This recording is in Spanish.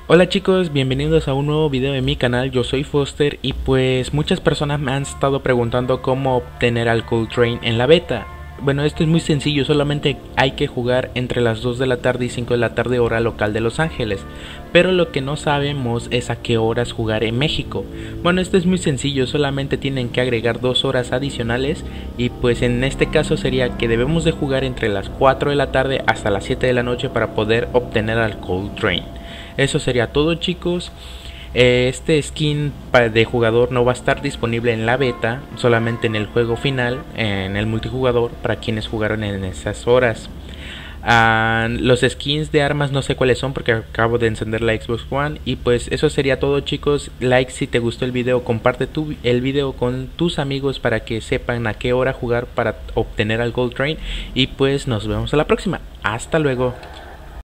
Hola chicos, bienvenidos a un nuevo video de mi canal. Yo soy Foster y pues muchas personas me han estado preguntando cómo obtener al Cold Train en la beta. Bueno, esto es muy sencillo, solamente hay que jugar entre las 2 de la tarde y 5 de la tarde hora local de Los Ángeles. Pero lo que no sabemos es a qué horas jugar en México. Bueno, esto es muy sencillo, solamente tienen que agregar 2 horas adicionales y pues en este caso sería que debemos de jugar entre las 4 de la tarde hasta las 7 de la noche para poder obtener al Cold Train. Eso sería todo chicos. Este skin de jugador no va a estar disponible en la beta, solamente en el juego final, en el multijugador, para quienes jugaron en esas horas. Los skins de armas no sé cuáles son porque acabo de encender la Xbox One. Y pues eso sería todo chicos. Like si te gustó el video, comparte el video con tus amigos para que sepan a qué hora jugar para obtener al Gold Train. Y pues nos vemos a la próxima. Hasta luego.